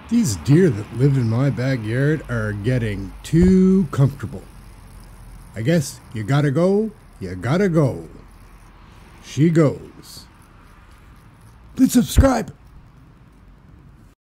These deer that live in my backyard are getting too comfortable. I guess you gotta go, you gotta go. She goes. Please subscribe.